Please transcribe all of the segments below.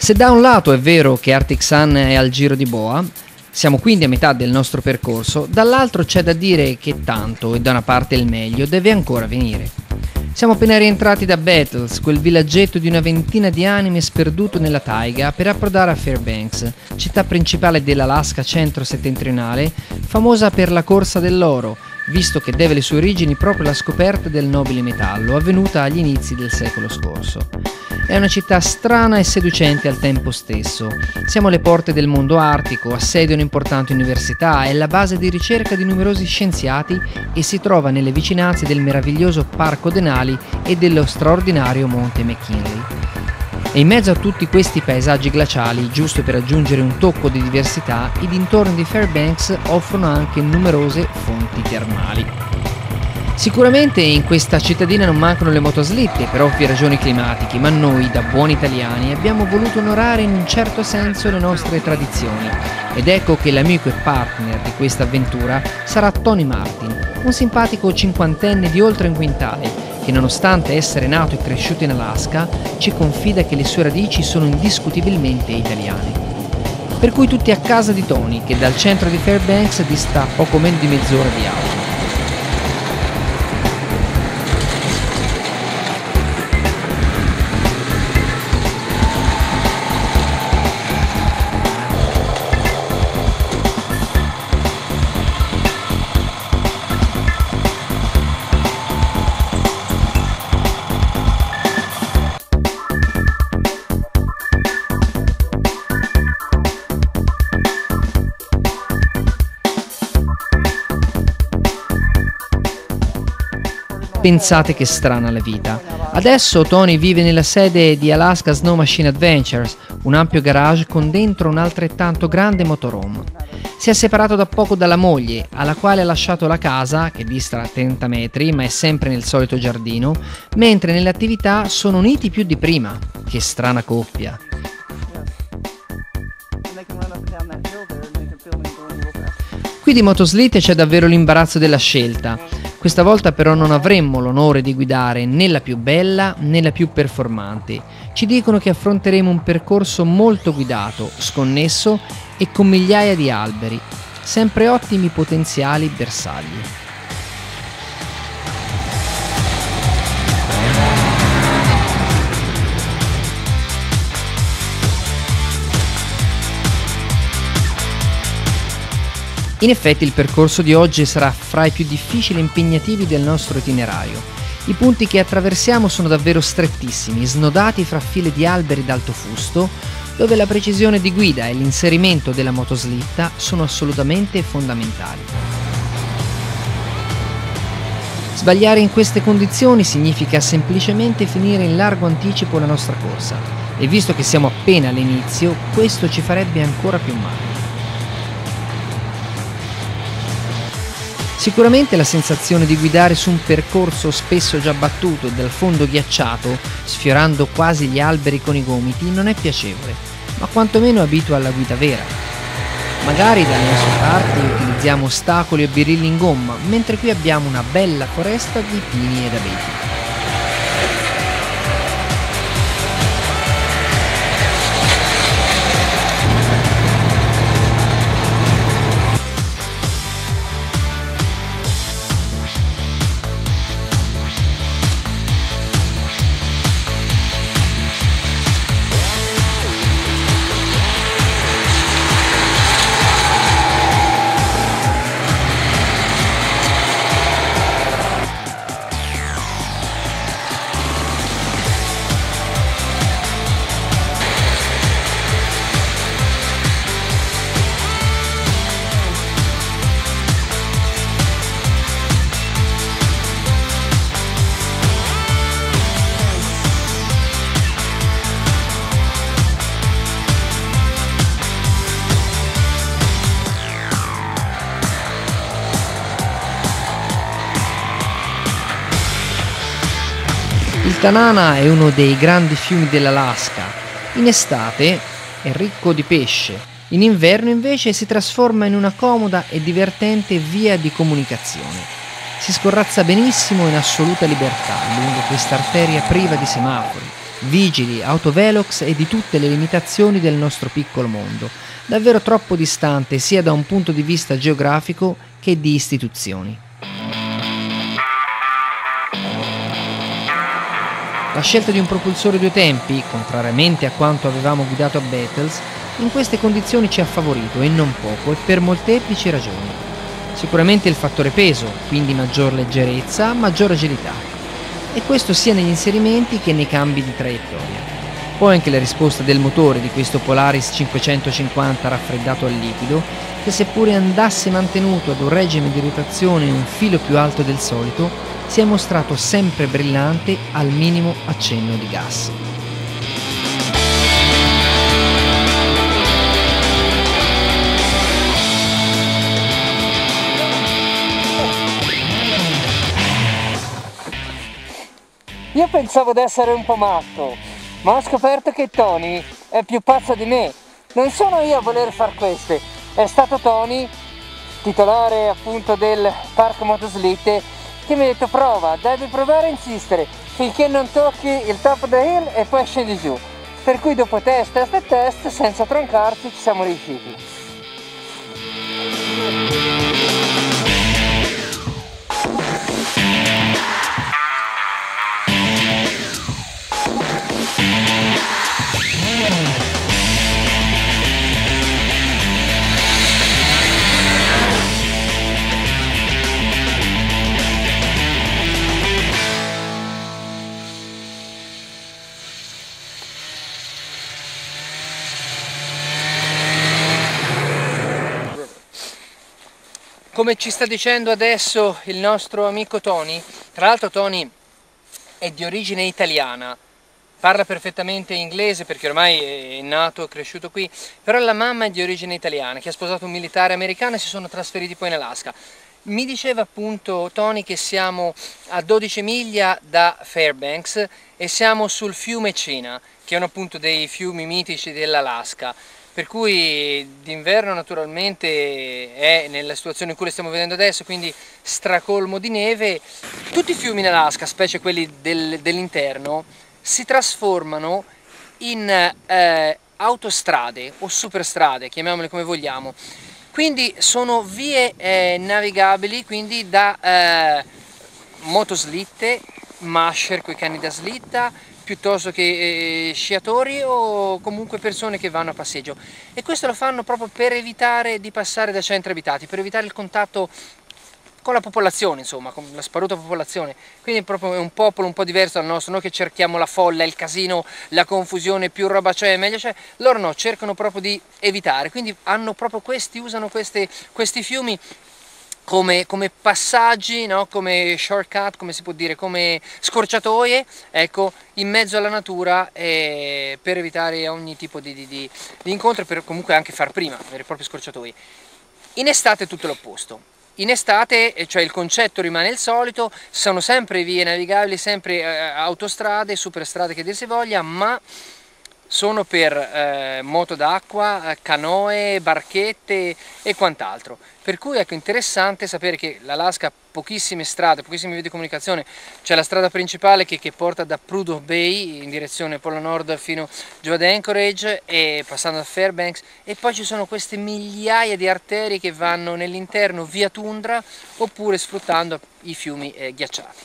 Se da un lato è vero che Arctic Sun è al giro di boa, siamo quindi a metà del nostro percorso, dall'altro c'è da dire che tanto, e da una parte il meglio, deve ancora venire. Siamo appena rientrati da Battles, quel villaggetto di una ventina di anime sperduto nella taiga, per approdare a Fairbanks, città principale dell'Alaska centro-settentrionale, famosa per la corsa dell'oro, visto che deve le sue origini proprio alla scoperta del nobile metallo, avvenuta agli inizi del secolo scorso. È una città strana e seducente al tempo stesso. Siamo alle porte del mondo artico, ha sede un'importante università, è la base di ricerca di numerosi scienziati e si trova nelle vicinanze del meraviglioso Parco Denali e dello straordinario Monte McKinley. E in mezzo a tutti questi paesaggi glaciali, giusto per aggiungere un tocco di diversità, i dintorni di Fairbanks offrono anche numerose fonti termali. Sicuramente in questa cittadina non mancano le motoslitte per ovvie ragioni climatiche, ma noi, da buoni italiani, abbiamo voluto onorare in un certo senso le nostre tradizioni. Ed ecco che l'amico e partner di questa avventura sarà Tony Martin, un simpatico cinquantenne di oltre un quintale, che nonostante essere nato e cresciuto in Alaska, ci confida che le sue radici sono indiscutibilmente italiane. Per cui tutti a casa di Tony, che dal centro di Fairbanks dista poco meno di mezz'ora di auto. Pensate che strana la vita. Adesso Tony vive nella sede di Alaska Snow Machine Adventures, un ampio garage con dentro un altrettanto grande motorhome. Si è separato da poco dalla moglie, alla quale ha lasciato la casa, che dista 30 metri, ma è sempre nel solito giardino, mentre nelle attività sono uniti più di prima. Che strana coppia. Qui di motoslitte c'è davvero l'imbarazzo della scelta. Questa volta però non avremmo l'onore di guidare né la più bella né la più performante. Ci dicono che affronteremo un percorso molto guidato, sconnesso e con migliaia di alberi, sempre ottimi potenziali bersagli. In effetti il percorso di oggi sarà fra i più difficili e impegnativi del nostro itinerario. I punti che attraversiamo sono davvero strettissimi, snodati fra file di alberi d'alto fusto, dove la precisione di guida e l'inserimento della motoslitta sono assolutamente fondamentali. Sbagliare in queste condizioni significa semplicemente finire in largo anticipo la nostra corsa, e visto che siamo appena all'inizio, questo ci farebbe ancora più male. Sicuramente la sensazione di guidare su un percorso spesso già battuto e dal fondo ghiacciato, sfiorando quasi gli alberi con i gomiti, non è piacevole, ma quantomeno abitua alla guida vera. Magari dalle nostre parti utilizziamo ostacoli o birilli in gomma, mentre qui abbiamo una bella foresta di pini ed abeti. Il Tanana è uno dei grandi fiumi dell'Alaska. In estate è ricco di pesce, in inverno invece si trasforma in una comoda e divertente via di comunicazione. Si scorrazza benissimo in assoluta libertà lungo questa arteria priva di semafori, vigili, autovelox e di tutte le limitazioni del nostro piccolo mondo, davvero troppo distante sia da un punto di vista geografico che di istituzioni. La scelta di un propulsore due tempi, contrariamente a quanto avevamo guidato a Battles, in queste condizioni ci ha favorito e non poco e per molteplici ragioni. Sicuramente il fattore peso, quindi maggior leggerezza, maggior agilità. E questo sia negli inserimenti che nei cambi di traiettoria. Poi anche la risposta del motore di questo Polaris 550 raffreddato al liquido, che seppure andasse mantenuto ad un regime di rotazione un filo più alto del solito, si è mostrato sempre brillante al minimo accenno di gas. Io pensavo di essere un po' matto, ma ho scoperto che Tony è più pazzo di me. Non sono io a voler far queste, è stato Tony, titolare appunto del parco motoslitte, che mi ha detto prova, devi provare a insistere finché non tocchi il top of the hill e poi scendi giù. Per cui dopo test e test, senza troncarci, ci siamo riusciti. Come ci sta dicendo adesso il nostro amico Tony, tra l'altro Tony è di origine italiana, parla perfettamente inglese perché ormai è nato e cresciuto qui, però la mamma è di origine italiana, che ha sposato un militare americano e si sono trasferiti poi in Alaska. Mi diceva appunto Tony che siamo a 12 miglia da Fairbanks e siamo sul fiume Chena, che è uno appunto dei fiumi mitici dell'Alaska. Per cui d'inverno naturalmente è nella situazione in cui le stiamo vedendo adesso, quindi stracolmo di neve. Tutti i fiumi in Alaska, specie quelli dell'interno, si trasformano in autostrade o superstrade, chiamiamole come vogliamo. Quindi sono vie navigabili, quindi da motoslitte, masher coi canni da slitta, piuttosto che sciatori o comunque persone che vanno a passeggio, e questo lo fanno proprio per evitare di passare da centri abitati, per evitare il contatto con la popolazione, insomma, con la sparuta popolazione. Quindi proprio è un popolo un po' diverso dal nostro, noi che cerchiamo la folla, il casino, la confusione, più roba c'è meglio c'è, loro no, cercano proprio di evitare, quindi hanno proprio usano questi fiumi come passaggi, no? Come shortcut, come si può dire, come scorciatoie, ecco, in mezzo alla natura, per evitare ogni tipo di incontro e per comunque anche far prima, avere proprio scorciatoie. In estate è tutto l'opposto. In estate, cioè il concetto rimane il solito, sono sempre vie navigabili, sempre autostrade, superstrade che dir si voglia, ma sono per moto d'acqua, canoe, barchette e quant'altro. Per cui ecco, interessante sapere che l'Alaska ha pochissime strade, pochissime vie di comunicazione. C'è la strada principale che porta da Prudhoe Bay in direzione Polo Nord fino giù ad Anchorage e passando da Fairbanks, e poi ci sono queste migliaia di arterie che vanno nell'interno via tundra oppure sfruttando i fiumi ghiacciati.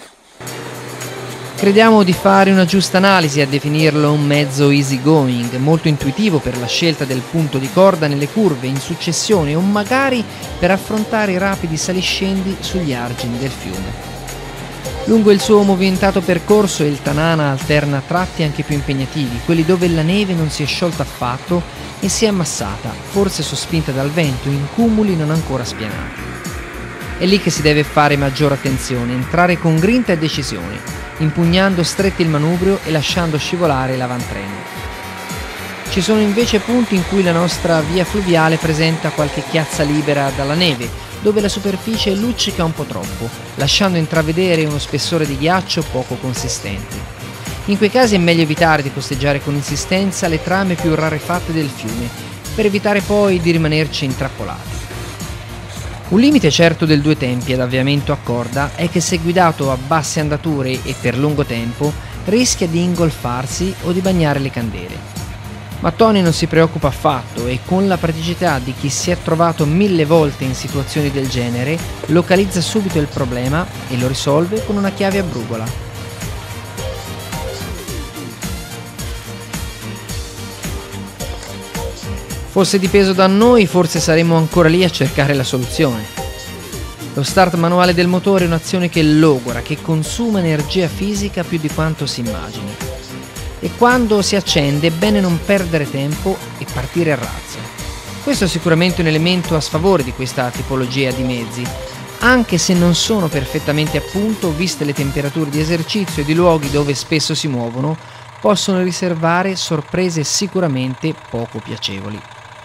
Crediamo di fare una giusta analisi a definirlo un mezzo easy going, molto intuitivo per la scelta del punto di corda nelle curve in successione o magari per affrontare i rapidi saliscendi sugli argini del fiume. Lungo il suo movimentato percorso il Tanana alterna tratti anche più impegnativi, quelli dove la neve non si è sciolta affatto e si è ammassata, forse sospinta dal vento, in cumuli non ancora spianati. È lì che si deve fare maggior attenzione, entrare con grinta e decisione, impugnando stretti il manubrio e lasciando scivolare l'avantreno. Ci sono invece punti in cui la nostra via fluviale presenta qualche chiazza libera dalla neve, dove la superficie luccica un po' troppo, lasciando intravedere uno spessore di ghiaccio poco consistente. In quei casi è meglio evitare di costeggiare con insistenza le trame più rarefatte del fiume, per evitare poi di rimanerci intrappolati. Un limite certo del due tempi ad avviamento a corda è che se guidato a basse andature e per lungo tempo, rischia di ingolfarsi o di bagnare le candele. Ma Tony non si preoccupa affatto e con la praticità di chi si è trovato 1000 volte in situazioni del genere, localizza subito il problema e lo risolve con una chiave a brugola. Fosse dipeso da noi, forse saremmo ancora lì a cercare la soluzione. Lo start manuale del motore è un'azione che logora, che consuma energia fisica più di quanto si immagini. E quando si accende è bene non perdere tempo e partire a razzo. Questo è sicuramente un elemento a sfavore di questa tipologia di mezzi, anche se non sono perfettamente a punto, viste le temperature di esercizio e di luoghi dove spesso si muovono, possono riservare sorprese sicuramente poco piacevoli.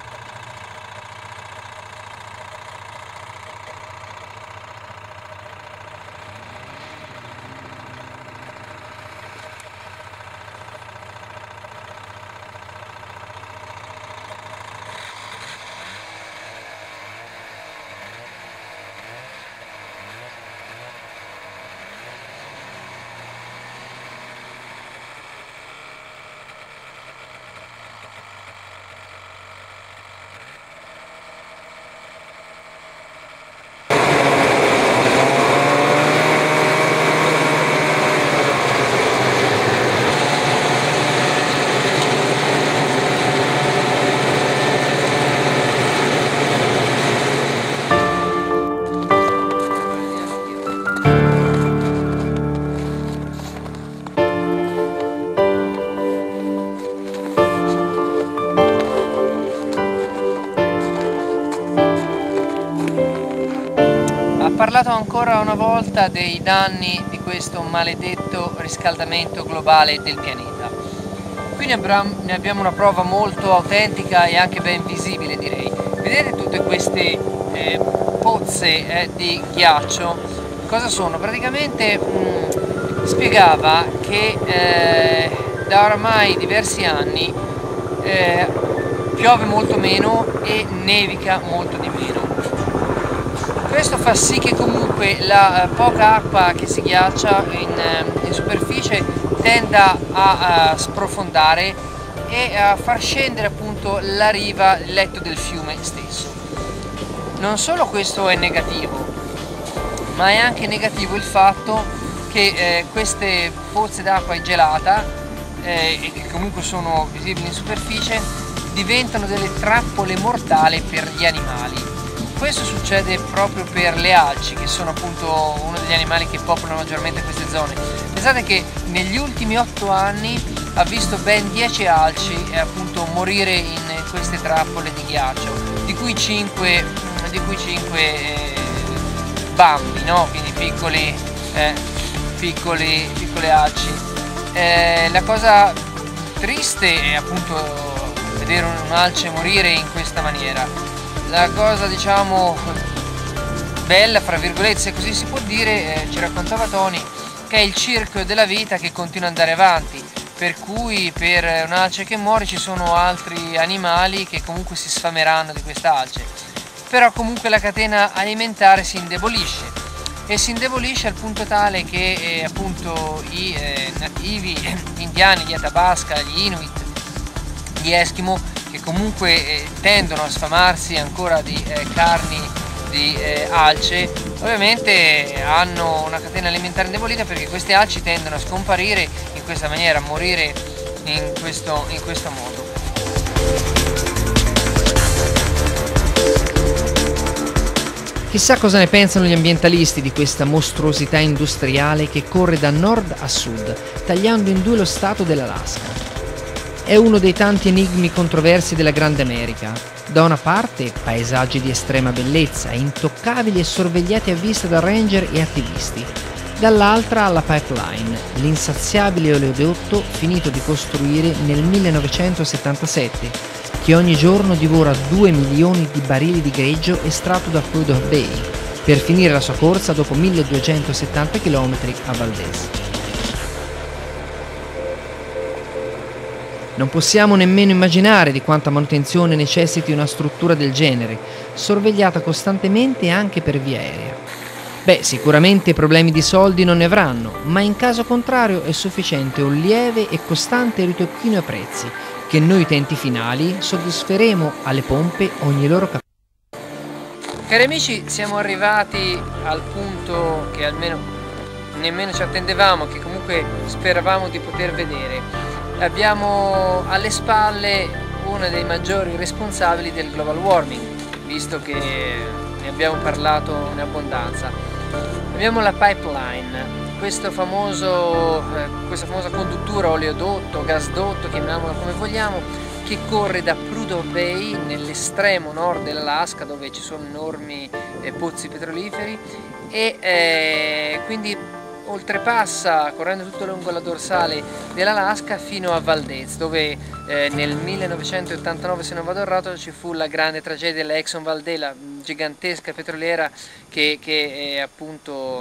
Parlato ancora una volta dei danni di questo maledetto riscaldamento globale del pianeta. Qui ne abbiamo una prova molto autentica e anche ben visibile, direi. Vedete tutte queste pozze di ghiaccio? Cosa sono? Praticamente spiegava che da oramai diversi anni piove molto meno e nevica molto di meno. Questo fa sì che comunque la poca acqua che si ghiaccia in superficie tenda a sprofondare e a far scendere appunto la riva, il letto del fiume stesso. Non solo questo è negativo, ma è anche negativo il fatto che queste pozze d'acqua gelata, e che comunque sono visibili in superficie, diventano delle trappole mortali per gli animali. Questo succede proprio per le alci, che sono appunto uno degli animali che popolano maggiormente queste zone. Pensate che negli ultimi 8 anni ha visto ben 10 alci appunto morire in queste trappole di ghiaccio, di cui 5 bambi, no? Quindi piccole alci. La cosa triste è appunto vedere un'alce morire in questa maniera. La cosa, diciamo, bella, fra virgolette, se così si può dire, ci raccontava Tony, che è il circolo della vita che continua ad andare avanti, per cui per un'alce che muore ci sono altri animali che comunque si sfameranno di questa alce, però comunque la catena alimentare si indebolisce, e si indebolisce al punto tale che appunto i nativi indiani, gli Athabasca, gli Inuit, gli Eskimo, che comunque tendono a sfamarsi ancora di carni di alce, ovviamente hanno una catena alimentare indebolita, perché queste alci tendono a scomparire in questa maniera, a morire in questo modo. Chissà cosa ne pensano gli ambientalisti di questa mostruosità industriale che corre da nord a sud, tagliando in due lo stato dell'Alaska. È uno dei tanti enigmi controversi della Grande America. Da una parte paesaggi di estrema bellezza, intoccabili e sorvegliati a vista da ranger e attivisti. Dall'altra la pipeline, l'insaziabile oleodotto finito di costruire nel 1977, che ogni giorno divora 2 milioni di barili di greggio estratto da Prudhoe Bay, per finire la sua corsa dopo 1270 km a Valdez. Non possiamo nemmeno immaginare di quanta manutenzione necessiti una struttura del genere, sorvegliata costantemente anche per via aerea. Beh, sicuramente problemi di soldi non ne avranno, ma in caso contrario è sufficiente un lieve e costante ritocchino ai prezzi, che noi utenti finali soddisferemo alle pompe ogni loro capriccio. Cari amici, siamo arrivati al punto che almeno nemmeno ci attendevamo, che comunque speravamo di poter vedere. Abbiamo alle spalle uno dei maggiori responsabili del global warming, visto che ne abbiamo parlato in abbondanza. Abbiamo la pipeline, questa famosa conduttura oleodotto, gasdotto, chiamiamola come vogliamo, che corre da Prudhoe Bay nell'estremo nord dell'Alaska, dove ci sono enormi pozzi petroliferi, e quindi oltrepassa, correndo tutto lungo la dorsale dell'Alaska, fino a Valdez, dove nel 1989, se non vado errato, ci fu la grande tragedia della Exxon Valdez, la gigantesca petroliera che appunto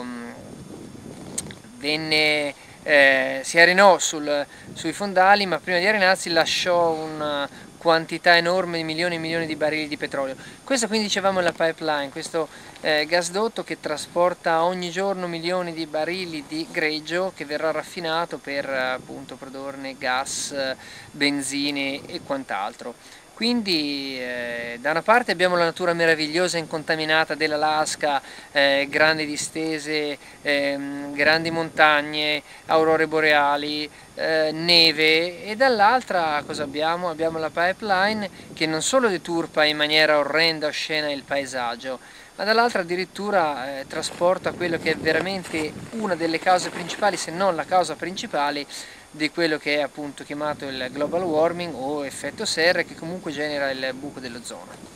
si arenò sui fondali, ma prima di arenarsi lasciò una quantità enorme di milioni e milioni di barili di petrolio. Questa, quindi, dicevamo, è la pipeline, questo gasdotto che trasporta ogni giorno milioni di barili di greggio, che verrà raffinato per appunto produrne gas, benzine e quant'altro. Quindi da una parte abbiamo la natura meravigliosa e incontaminata dell'Alaska, grandi distese, grandi montagne, aurore boreali, neve, e dall'altra cosa abbiamo? Abbiamo la pipeline che non solo deturpa in maniera orrenda, oscena il paesaggio, ma dall'altra addirittura trasporta quello che è veramente una delle cause principali, se non la causa principale, di quello che è appunto chiamato il global warming o effetto serra, che comunque genera il buco dell'ozono.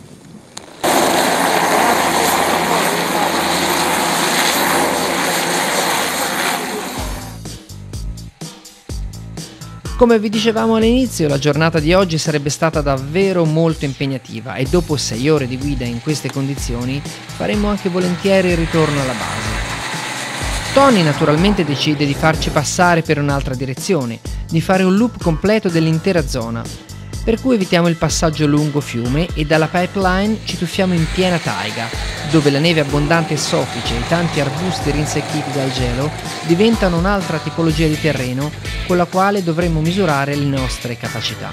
Come vi dicevamo all'inizio, la giornata di oggi sarebbe stata davvero molto impegnativa e dopo 6 ore di guida in queste condizioni faremmo anche volentieri il ritorno alla base. Tony naturalmente decide di farci passare per un'altra direzione, di fare un loop completo dell'intera zona, per cui evitiamo il passaggio lungo fiume e dalla pipeline ci tuffiamo in piena taiga, dove la neve abbondante e soffice e i tanti arbusti rinsecchiti dal gelo diventano un'altra tipologia di terreno con la quale dovremo misurare le nostre capacità.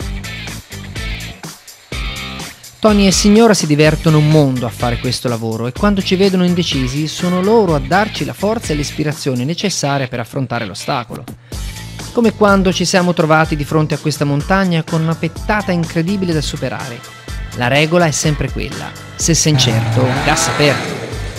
Tony e Signora si divertono un mondo a fare questo lavoro e quando ci vedono indecisi sono loro a darci la forza e l'ispirazione necessaria per affrontare l'ostacolo. Come quando ci siamo trovati di fronte a questa montagna con una pettata incredibile da superare. La regola è sempre quella: se sei incerto, gas aperto.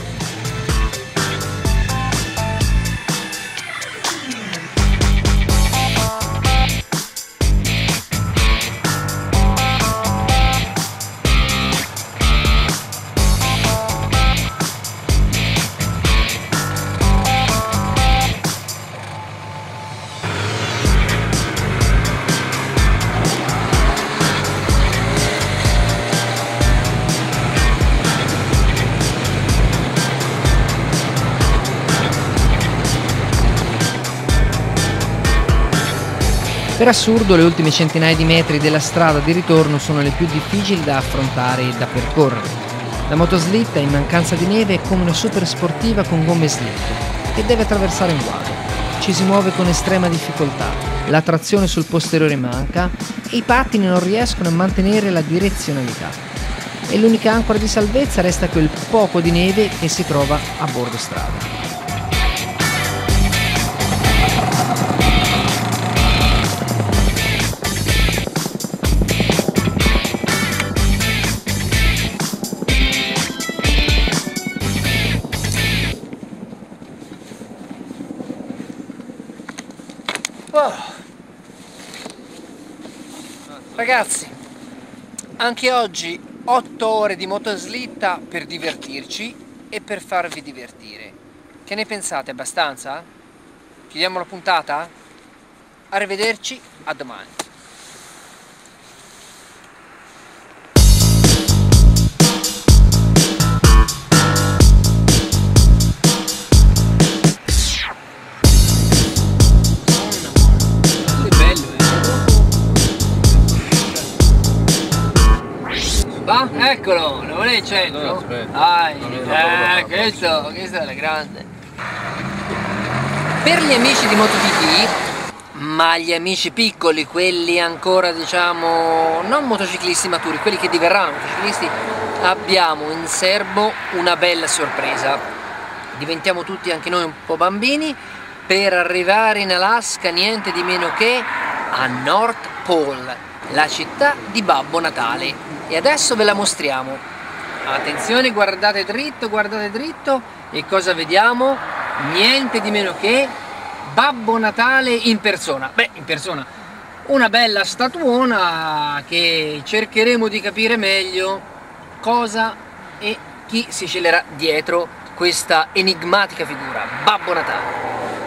Per assurdo, le ultime centinaia di metri della strada di ritorno sono le più difficili da affrontare e da percorrere. La motoslitta, in mancanza di neve, è come una super sportiva con gomme slitte, che deve attraversare un guado. Ci si muove con estrema difficoltà, la trazione sul posteriore manca e i pattini non riescono a mantenere la direzionalità. E l'unica ancora di salvezza resta quel poco di neve che si trova a bordo strada. Oh. Ragazzi, anche oggi 8 ore di motoslitta per divertirci e per farvi divertire. Che ne pensate? Abbastanza? Chiudiamo la puntata? Arrivederci, a domani. Bye. Ah, eccolo, lo vuole il centro? No, aspetta. Questo è la grande. Per gli amici di MotoGP, ma gli amici piccoli, quelli ancora diciamo non motociclisti maturi, quelli che diverranno motociclisti, abbiamo in serbo una bella sorpresa. Diventiamo tutti anche noi un po' bambini per arrivare in Alaska niente di meno che a North Pole, la città di Babbo Natale. E adesso ve la mostriamo. Attenzione, guardate dritto e cosa vediamo? Niente di meno che Babbo Natale in persona. Beh, in persona, una bella statuona che cercheremo di capire meglio cosa e chi si celerà dietro questa enigmatica figura, Babbo Natale.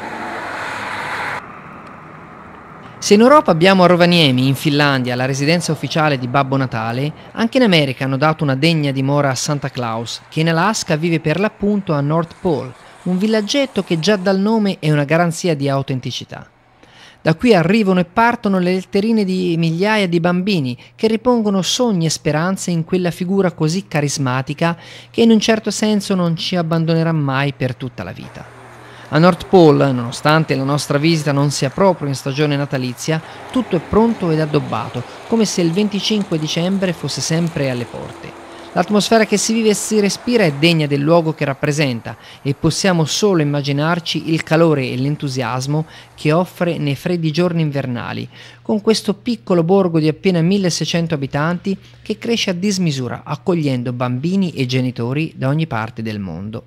Se in Europa abbiamo a Rovaniemi, in Finlandia, la residenza ufficiale di Babbo Natale, anche in America hanno dato una degna dimora a Santa Claus, che in Alaska vive per l'appunto a North Pole, un villaggetto che già dal nome è una garanzia di autenticità. Da qui arrivano e partono le letterine di migliaia di bambini che ripongono sogni e speranze in quella figura così carismatica che in un certo senso non ci abbandonerà mai per tutta la vita. A North Pole, nonostante la nostra visita non sia proprio in stagione natalizia, tutto è pronto ed addobbato, come se il 25 dicembre fosse sempre alle porte. L'atmosfera che si vive e si respira è degna del luogo che rappresenta e possiamo solo immaginarci il calore e l'entusiasmo che offre nei freddi giorni invernali, con questo piccolo borgo di appena 1600 abitanti che cresce a dismisura, accogliendo bambini e genitori da ogni parte del mondo.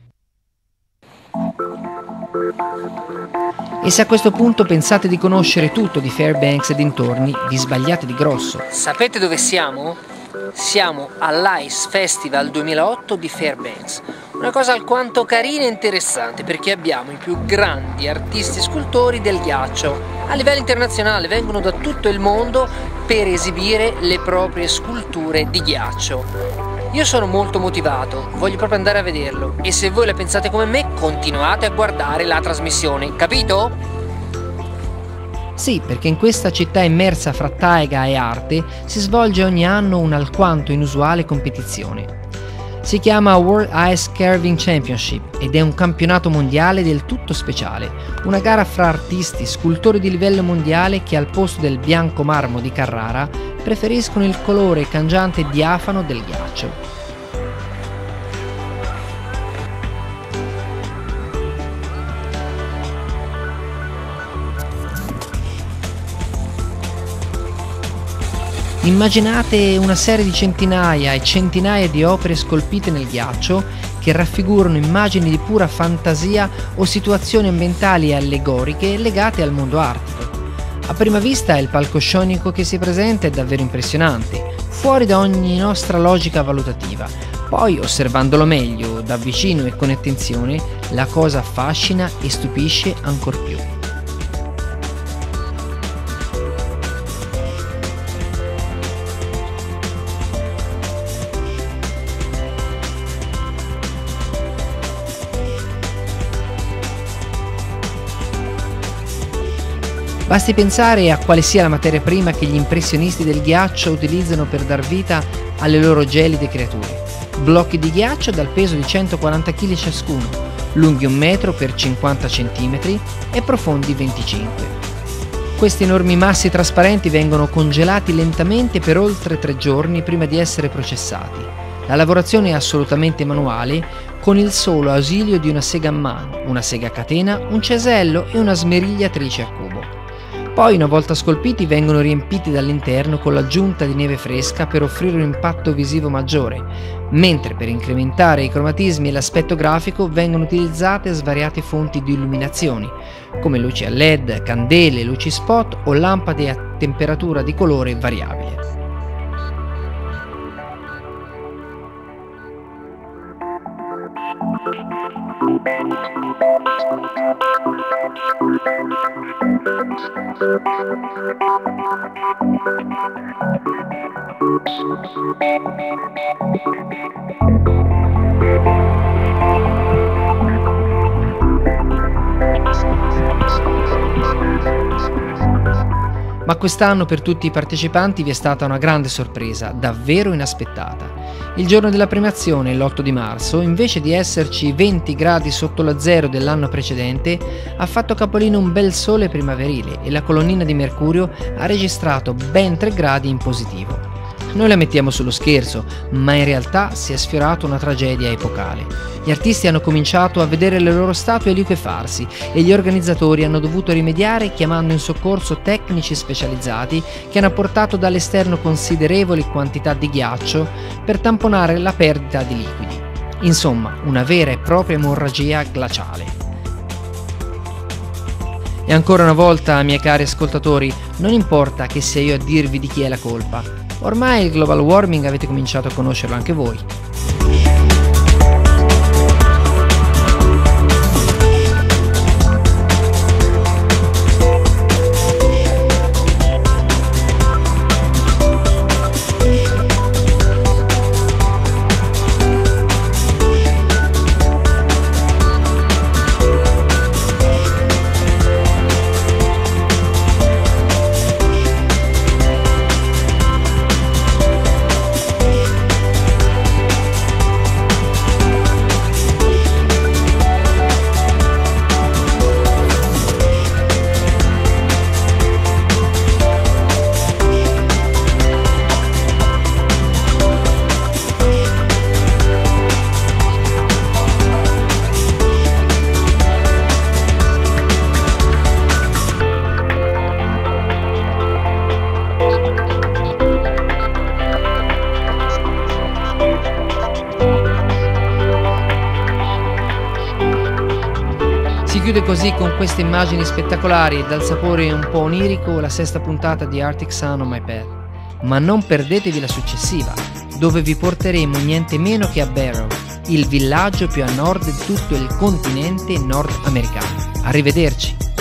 E se a questo punto pensate di conoscere tutto di Fairbanks e dintorni, vi sbagliate di grosso. Sapete dove siamo? Siamo all'Ice Festival 2008 di Fairbanks, una cosa alquanto carina e interessante perché abbiamo i più grandi artisti scultori del ghiaccio. A livello internazionale vengono da tutto il mondo per esibire le proprie sculture di ghiaccio. Io sono molto motivato, voglio proprio andare a vederlo e se voi la pensate come me continuate a guardare la trasmissione, capito? Sì, perché in questa città immersa fra taiga e arte si svolge ogni anno un'alquanto inusuale competizione. Si chiama World Ice Carving Championship ed è un campionato mondiale del tutto speciale, una gara fra artisti, scultori di livello mondiale che al posto del bianco marmo di Carrara preferiscono il colore cangiante e diafano del ghiaccio. Immaginate una serie di centinaia e centinaia di opere scolpite nel ghiaccio che raffigurano immagini di pura fantasia o situazioni ambientali e allegoriche legate al mondo artico. A prima vista il palcoscenico che si presenta è davvero impressionante, fuori da ogni nostra logica valutativa. Poi, osservandolo meglio, da vicino e con attenzione, la cosa affascina e stupisce ancor più. Basti pensare a quale sia la materia prima che gli impressionisti del ghiaccio utilizzano per dar vita alle loro gelide creature. Blocchi di ghiaccio dal peso di 140 kg ciascuno, lunghi 1 metro per 50 cm e profondi 25. Questi enormi massi trasparenti vengono congelati lentamente per oltre 3 giorni prima di essere processati. La lavorazione è assolutamente manuale, con il solo ausilio di una sega a mano, una sega a catena, un cesello e una smerigliatrice a cubo. Poi, una volta scolpiti, vengono riempiti dall'interno con l'aggiunta di neve fresca per offrire un impatto visivo maggiore, mentre per incrementare i cromatismi e l'aspetto grafico vengono utilizzate svariate fonti di illuminazioni, come luci a LED, candele, luci spot o lampade a temperatura di colore variabile. Ma quest'anno per tutti i partecipanti vi è stata una grande sorpresa, davvero inaspettata. Il giorno della premiazione, l'8 di marzo, invece di esserci 20 gradi sotto lo zero dell'anno precedente, ha fatto capolino un bel sole primaverile e la colonnina di mercurio ha registrato ben 3 gradi in positivo. Noi la mettiamo sullo scherzo, ma in realtà si è sfiorato una tragedia epocale. Gli artisti hanno cominciato a vedere le loro statue liquefarsi e gli organizzatori hanno dovuto rimediare chiamando in soccorso tecnici specializzati che hanno apportato dall'esterno considerevoli quantità di ghiaccio per tamponare la perdita di liquidi. Insomma, una vera e propria emorragia glaciale. E ancora una volta, miei cari ascoltatori, non importa che sia io a dirvi di chi è la colpa. Ormai il global warming avete cominciato a conoscerlo anche voi. Si chiude così con queste immagini spettacolari e dal sapore un po' onirico la sesta puntata di Arctic Sun on My Pad. Ma non perdetevi la successiva, dove vi porteremo niente meno che a Barrow, il villaggio più a nord di tutto il continente nordamericano. Arrivederci!